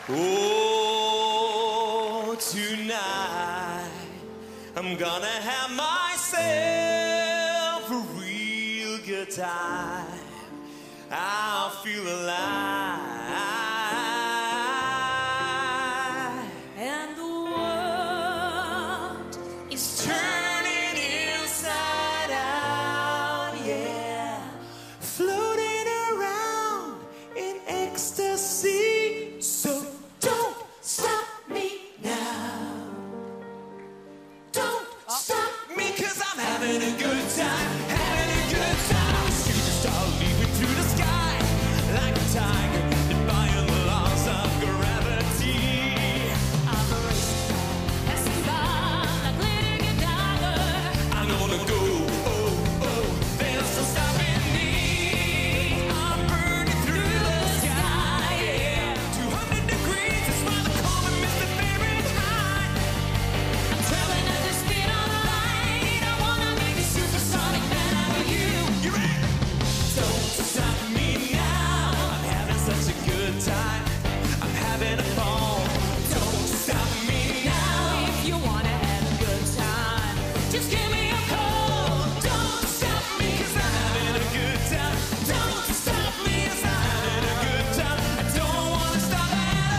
Oh, tonight I'm gonna have myself a real good time. I'll feel alive. And the world is turning inside out, yeah. Floating around in ecstasy. So don't stop me now. Don't stop me, 'cause I'm having a good time, having a good time. Superstar leaping through the sky like a tiger, defying the laws of gravity. I'm a racer, passing by like glittering a dagger. I'm gonna go, oh, oh, there's no stopping me. I'm burning through the sky, yeah. 200 degrees is why they call me Mr. Fahrenheit. I'm traveling at the speed of light. I wanna make a supersonic man out of you. You ready? Don't stop me now. I'm having such a good time. I'm having a ball. Don't stop me now. If you wanna have a good time, just give me a call. Don't stop me, 'cause I'm having a good time. Don't stop me, 'cause I'm having a good time. I don't wanna stop at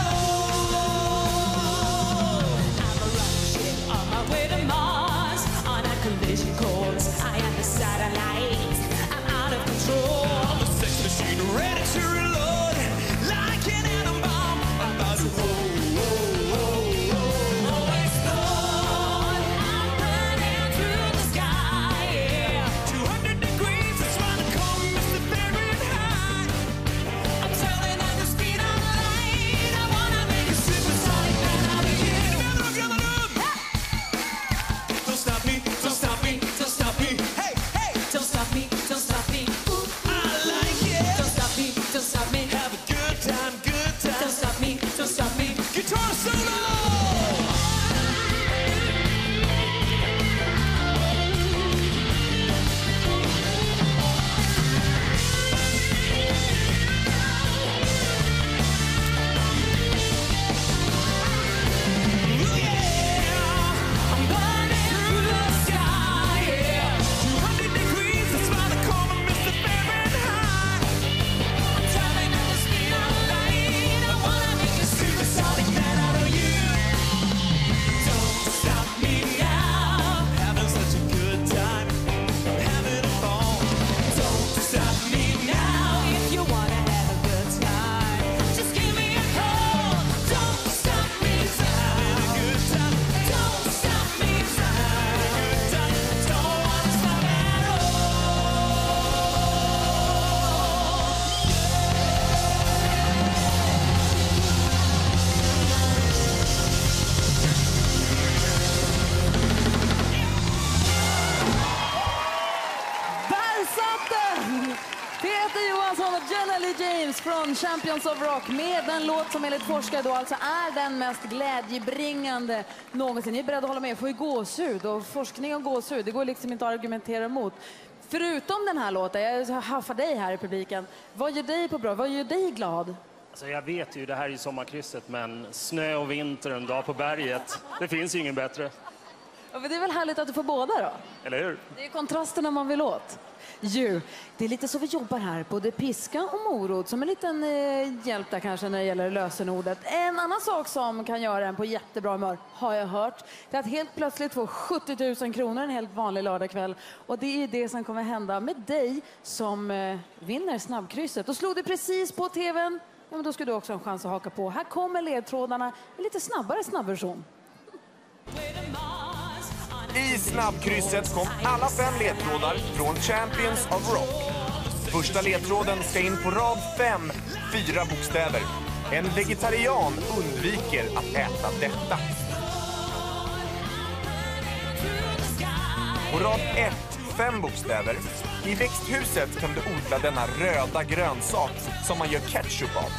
all. I'm a rocket ship on my way to Mars, on a collision course. I am the satellite. I'm out of control. I'm a sex machine ready to reload, like an atom bomb. I'm about to explode. I'm burning through the sky, yeah. 200 degrees, that's why they call me Mr. Fahrenheit. I'm traveling at the speed of light. I wanna make a supersonic man out of you. Don't stop me, don't stop me, don't stop me. Hey, hey, don't stop me, don't stop me. Ooh, I like it. Don't stop me, don't stop me. Have a good time, good time. Don't stop me, don't stop me. Guitar solo. I'm burning through the sky, yeah. 200 degrees, that's why they call me Mr. Fahrenheit. I'm traveling at the speed of light. I wanna make a supersonic man out of you. Don't stop me now. Having such a good time. I'm having a ball. Don't stop me now. If you wanna have a good time, just give me a call. Don't stop me, 'cause I'm having a good time. Don't stop me, 'cause I'm having a good time. Don't wanna stop at all. Där satt den! Peter Johansson och Jenna Lee James från Champions of Rock med en låt som enligt forskare då alltså är den mest glädjebringande någonsin. Ni är beredda att hålla med? Får ju gåshud, och forskning och gåshud, det går liksom inte att argumentera emot. Förutom den här låten, jag haffar dig här i publiken. Vad gör dig på bra? Vad gör dig glad? Alltså jag vet ju, det här är ju sommarkrysset, men snö och vinter en dag på berget, det finns ju ingen bättre. Ja, men det är väl härligt att du får båda då? Eller hur? Det är kontrasterna man vill åt. Jo, det är lite så vi jobbar här. Både piska och morot som en liten hjälp där kanske när det gäller lösenordet. En annan sak som kan göra en på jättebra humör, har jag hört, det är att helt plötsligt få 70 000 kronor en helt vanlig lördagkväll. Och det är det som kommer hända med dig som vinner snabbkrysset. Och slog du precis på tvn, ja, men då ska du också ha en chans att haka på. Här kommer ledtrådarna, en lite snabbare snabbversion. I snabbkrysset kom alla 5 ledtrådar från Champions of Rock. Första ledtråden ska in på rad 5, 4 bokstäver. En vegetarian undviker att äta detta. På rad 1, 5 bokstäver. I växthuset kan du odla denna röda grönsak som man gör ketchup av.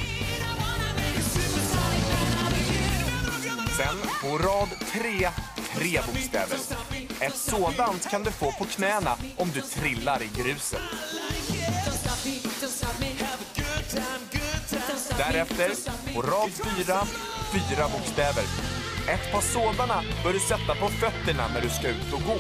Sen på rad 3, 3 bokstäver. Ett sådant kan du få på knäna om du trillar i gruset. Därefter, på rad 4, 4 bokstäver. Ett par sådana bör du sätta på fötterna när du ska ut och gå.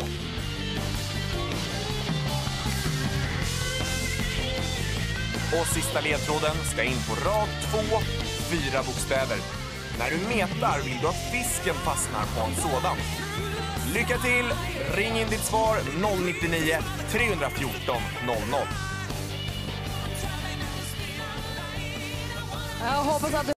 Och sista ledtråden ska in på rad 2, 4 bokstäver. När du metar vill du att fisken fastnar på en sådan. Lycka till! Ring in ditt svar 099 314 00. Jag hoppas att du